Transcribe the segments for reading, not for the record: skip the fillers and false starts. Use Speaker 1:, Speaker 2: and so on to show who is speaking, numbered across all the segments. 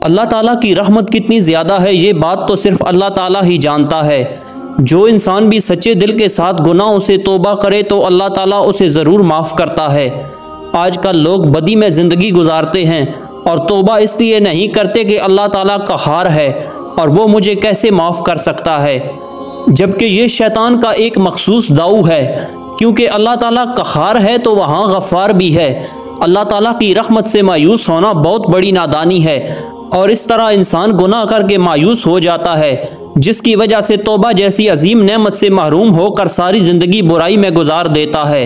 Speaker 1: अल्लाह ताला की रहमत कितनी ज़्यादा है ये बात तो सिर्फ अल्लाह ताला ही जानता है। जो इंसान भी सच्चे दिल के साथ गुनाहों से तौबा करे तो अल्लाह ताला उसे ज़रूर माफ़ करता है। आजकल लोग बदी में ज़िंदगी गुजारते हैं और तौबा इसलिए नहीं करते कि अल्लाह ताला क़हार है और वो मुझे कैसे माफ़ कर सकता है, जबकि ये शैतान का एक मखसूस दाऊ है। क्योंकि अल्लाह ताला क़हार है तो वहाँ गफ़ार भी है। अल्लाह ताला की रहमत से मायूस होना बहुत बड़ी नादानी है और इस तरह इंसान गुनाह करके मायूस हो जाता है, जिसकी वजह से तौबा जैसी अजीम नेमत से महरूम होकर सारी ज़िंदगी बुराई में गुजार देता है।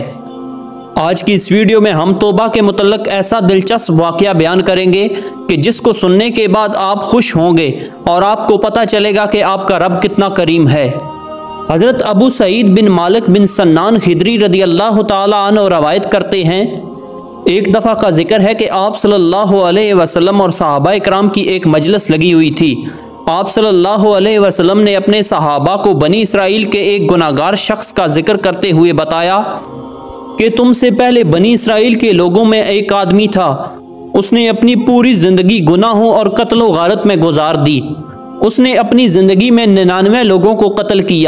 Speaker 1: आज की इस वीडियो में हम तौबा के मुतल्लिक़ ऐसा दिलचस्प वाक़या बयान करेंगे कि जिसको सुनने के बाद आप खुश होंगे और आपको पता चलेगा कि आपका रब कितना करीम है। हज़रत अबू सईद बिन मालिक बिन सन्नान खिदरी रदी अल्लाह ताला अन्हु रवायत करते हैं, एक दफ़ा का जिक्र है कि आप सल्लल्लाहु अलैहि वसल्लम और सहाबाए किराम की एक मजलिस लगी हुई थी। आप सल्लल्लाहु अलैहि वसल्लम ने अपने सहाबा को बनी इसराइल के एक गुनाहगार शख्स का जिक्र करते हुए बताया कि तुमसे पहले बनी इसराइल के लोगों में एक आदमी था, उसने अपनी पूरी ज़िंदगी गुनाहों और कत्ल गारत में गुजार दी। उसने अपनी ज़िंदगी में 99 लोगों को कत्ल किया।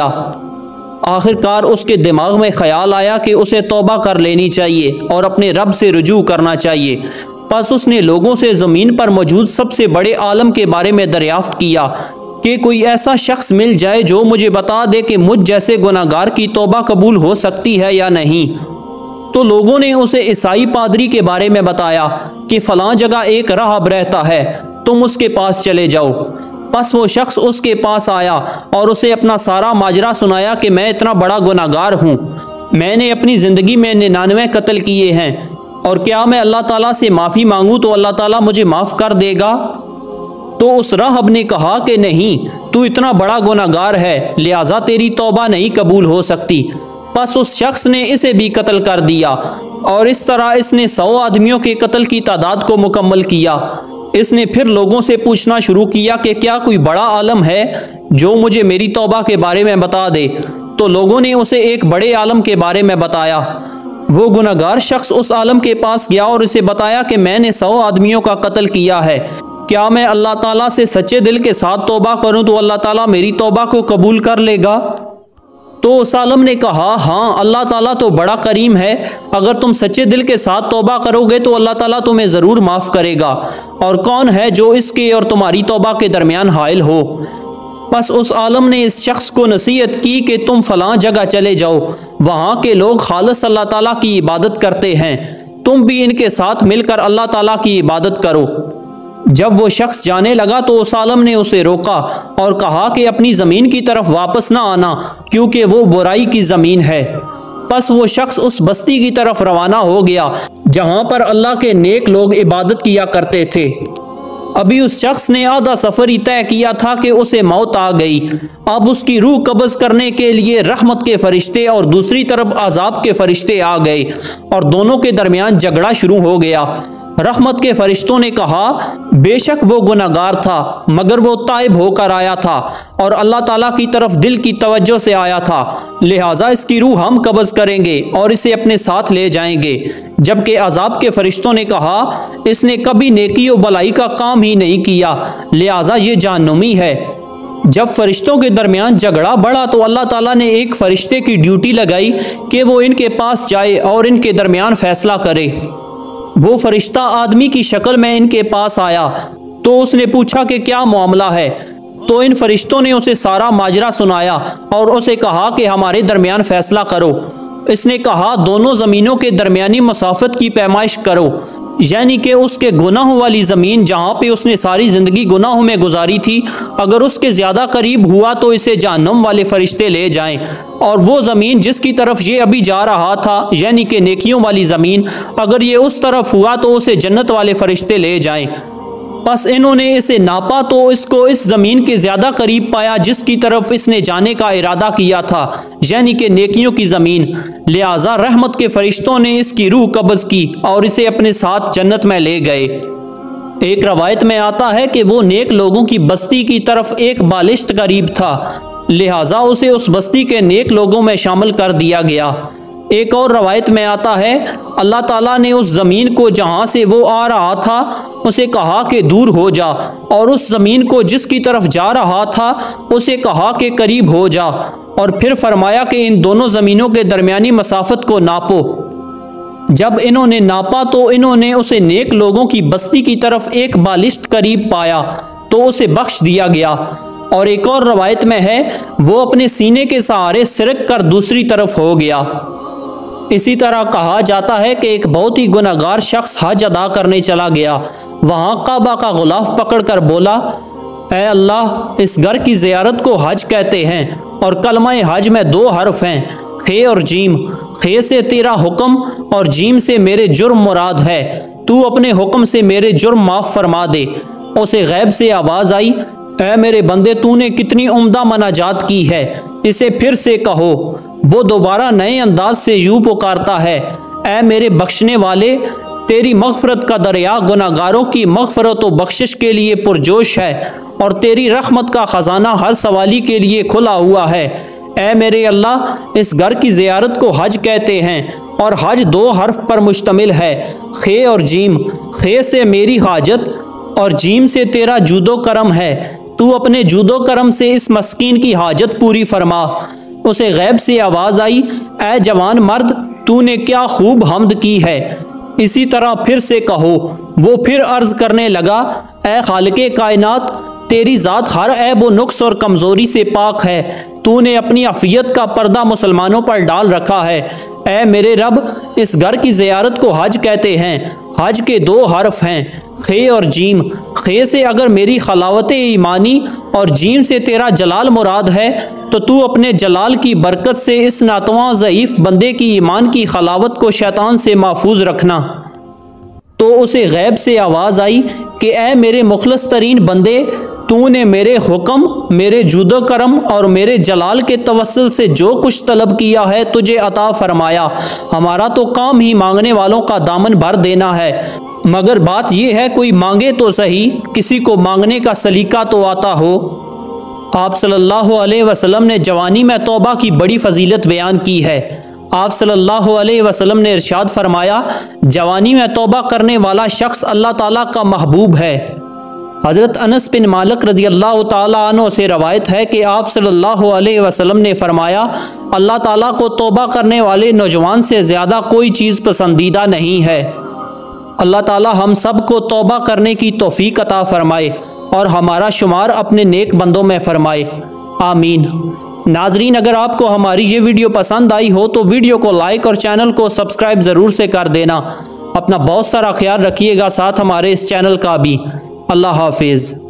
Speaker 1: आखिरकार उसके दिमाग में ख्याल आया कि उसे तौबा कर लेनी चाहिए और अपने रब से रुजू करना चाहिए। बस उसने लोगों से ज़मीन पर मौजूद सबसे बड़े आलम के बारे में दरियाफ्त किया कि कोई ऐसा शख्स मिल जाए जो मुझे बता दे कि मुझ जैसे गुनाहगार की तौबा कबूल हो सकती है या नहीं। तो लोगों ने उसे ईसाई पादरी के बारे में बताया कि फ़लाँ जगह एक राहब रहता है, तुम उसके पास चले जाओ। बस वो शख्स उसके पास आया और उसे अपना सारा माजरा सुनाया कि मैं इतना बड़ा गुनाहगार हूँ, मैंने अपनी ज़िंदगी में 99 कत्ल किए हैं और क्या मैं अल्लाह ताला से माफ़ी मांगूँ तो अल्लाह ताला मुझे माफ़ कर देगा। तो उस राहब ने कहा कि नहीं, तू इतना बड़ा गुनाहगार है, लिहाजा तेरी तौबा नहीं कबूल हो सकती। बस उस शख्स ने इसे भी कत्ल कर दिया और इस तरह इसने 100 आदमियों के कत्ल की तादाद को मुकम्मल किया। इसने फिर लोगों से पूछना शुरू किया कि क्या कोई बड़ा आलम है जो मुझे मेरी तौबा के बारे में बता दे। तो लोगों ने उसे एक बड़े आलम के बारे में बताया। वो गुनाहगार शख्स उस आलम के पास गया और उसे बताया कि मैंने 100 आदमियों का कत्ल किया है, क्या मैं अल्लाह ताला से सच्चे दिल के साथ तौबा करूं तो अल्लाह ताला मेरी तौबा को कबूल कर लेगा। तो उस आलम ने कहा, हाँ, अल्लाह ताला तो बड़ा करीम है, अगर तुम सच्चे दिल के साथ तौबा करोगे तो अल्लाह ताला तुम्हें ज़रूर माफ़ करेगा। और कौन है जो इसके और तुम्हारी तौबा के दरमियान हाइल हो। बस उस आलम ने इस शख्स को नसीहत की कि तुम फ़लाँ जगह चले जाओ, वहाँ के लोग खालिस अल्लाह ताला की इबादत करते हैं, तुम भी इनके साथ मिलकर अल्लाह ताला की इबादत करो। जब वो शख्स जाने लगा तो उस आलम ने उसे रोका और कहा कि अपनी ज़मीन की तरफ वापस ना आना, क्योंकि वो बुराई की ज़मीन है। बस वो शख्स उस बस्ती की तरफ रवाना हो गया जहाँ पर अल्लाह के नेक लोग इबादत किया करते थे। अभी उस शख्स ने आधा सफ़र ही तय किया था कि उसे मौत आ गई। अब उसकी रूह कब्ज़ करने के लिए रहमत के फरिश्ते और दूसरी तरफ अजाब के फरिश्ते आ गए और दोनों के दरमियान झगड़ा शुरू हो गया। रहमत के फरिश्तों ने कहा, बेशक वो गुनाहगार था मगर वो ताइब होकर आया था और अल्लाह ताला की तरफ दिल की तवज्जो से आया था, लिहाजा इसकी रूह हम कब्ज़ करेंगे और इसे अपने साथ ले जाएंगे। जबकि अजाब के फरिश्तों ने कहा, इसने कभी नेकी और भलाई का काम ही नहीं किया, लिहाजा ये जहन्नुमी है। जब फरिश्तों के दरमियान झगड़ा बढ़ा तो अल्लाह ताला ने एक फरिश्ते की ड्यूटी लगाई कि वो इनके पास जाए और इनके दरमियान फैसला करे। वो फरिश्ता आदमी की शक्ल में इनके पास आया तो उसने पूछा कि क्या मामला है। तो इन फरिश्तों ने उसे सारा माजरा सुनाया और उसे कहा कि हमारे दरमियान फैसला करो। इसने कहा, दोनों ज़मीनों के दरमियानी मसाफत की पैमाइश करो, यानी कि उसके गुनाहों वाली ज़मीन जहाँ पे उसने सारी ज़िंदगी गुनाहों में गुजारी थी, अगर उसके ज़्यादा करीब हुआ तो इसे जहन्नम वाले फरिश्ते ले जाएं, और वो ज़मीन जिसकी तरफ ये अभी जा रहा था यानी कि नेकियों वाली ज़मीन, अगर ये उस तरफ हुआ तो उसे जन्नत वाले फरिश्ते ले जाएं। बस इन्होंने इसे नापा तो इसको इस ज़मीन के ज़्यादा करीब पाया जिसकी तरफ इसने जाने का इरादा किया था, यानी कि नेकियों की ज़मीन। लिहाजा रहमत के फरिश्तों ने इसकी रूह कब्ज़ की और इसे अपने साथ जन्नत में ले गए। एक रवायत में आता है कि वो नेक लोगों की बस्ती की तरफ एक बालिश्त करीब था, लिहाजा उसे उस बस्ती के नेक लोगों में शामिल कर दिया गया। एक और रवायत में आता है, अल्लाह ताला ने उस ज़मीन को जहाँ से वो आ रहा था उसे कहा कि दूर हो जा, और उस ज़मीन को जिसकी तरफ जा रहा था उसे कहा कि करीब हो जा, और फिर फरमाया कि इन दोनों ज़मीनों के दरमियानी मसाफत को नापो। जब इन्होंने नापा तो इन्होंने उसे नेक लोगों की बस्ती की तरफ एक बालिश्त करीब पाया तो उसे बख्श दिया गया। और एक और रवायत में है, वो अपने सीने के सहारे सिरक कर दूसरी तरफ हो गया। इसी तरह कहा जाता है कि एक बहुत ही गुनहगार शख्स हज अदा करने चला गया। वहाँ काबा का गुलाफ पकड़ कर बोला, ऐ अल्लाह, इस घर की ज़ियारत को हज कहते हैं और कलमा हज में 2 हर्फ हैं, खे और जीम। खे से तेरा हुक्म और जीम से मेरे जुर्म मुराद है। तू अपने हुक्म से मेरे जुर्म माफ़ फरमा दे। उसे गैब से आवाज़ आई, ऐ मेरे बंदे, तूने कितनी उम्दा मनाजात की है, इसे फिर से कहो। वो दोबारा नए अंदाज से यूँ पुकारता है, ऐ मेरे बख्शने वाले, तेरी मग़फ़रत का दरिया गुनाहगारों की मग़फ़रत व बख्शिश के लिए पुरजोश है, और तेरी रहमत का ख़जाना हर सवाली के लिए खुला हुआ है। ऐ मेरे अल्लाह, इस घर की ज़ियारत को हज कहते हैं और हज 2 हर्फ पर मुश्तमिल है, खे और जीम। खे से मेरी हाजत और जीम से तेरा जूदो करम है। तू अपने जूदो करम से इस मस्कीन की हाजत पूरी फरमा। उसे गैब से आवाज़ आई, ऐ जवान मर्द, तूने क्या खूब हमद की है, इसी तरह फिर से कहो। वो फिर अर्ज़ करने लगा, ऐ खालिक़े कायनात, तेरी ज़ात हर ऐब व नुक्स और कमज़ोरी से पाक है। तूने अपनी अफ़ियत का पर्दा मुसलमानों पर डाल रखा है। ऐ मेरे रब, इस घर की ज़ियारत को हज कहते हैं। हज के 2 हर्फ हैं, खे और जीम। खे से अगर मेरी खलावत ईमानी और जीम से तेरा जलाल मुराद है तो तू अपने जलाल की बरकत से इस नातवां ज़ईफ़ बंदे की ईमान की खलावत को शैतान से महफूज रखना। तो उसे गैब से आवाज़ आई कि ऐ मेरे मुखलस तरीन बंदे, तूने मेरे हुक्म, मेरे जुदो करम और मेरे जलाल के तवस्सुल से जो कुछ तलब किया है तुझे अता फरमाया। हमारा तो काम ही मांगने वालों का दामन भर देना है, मगर बात यह है कोई मांगे तो सही, किसी को मांगने का सलीका तो आता हो। आप सल्लल्लाहु अलैहि वसल्लम ने जवानी में तौबा की बड़ी फजीलत बयान की है। आप सल्लल्लाहु अलैहि वसल्लम ने इरशाद फरमाया, जवानी में तौबा करने वाला शख्स अल्लाह ताला का महबूब है। हज़रत अनस बिन मालिक रज़ियल्लाहु ताला अन्हु से रवायत है कि आप सल्लल्लाहु अलैहि वसल्लम ने फरमाया, अल्लाह ताला को तौबा करने वाले नौजवान से ज़्यादा कोई चीज़ पसंदीदा नहीं है। अल्लाह ताला हम सब को तौबा करने की तौफीक अता फरमाए और हमारा शुमार अपने नेक बंदों में फरमाए, आमीन। नाजरीन, अगर आपको हमारी ये वीडियो पसंद आई हो तो वीडियो को लाइक और चैनल को सब्सक्राइब ज़रूर से कर देना। अपना बहुत सारा ख्याल रखिएगा, साथ हमारे इस चैनल का भी। अल्लाह हाफिज़।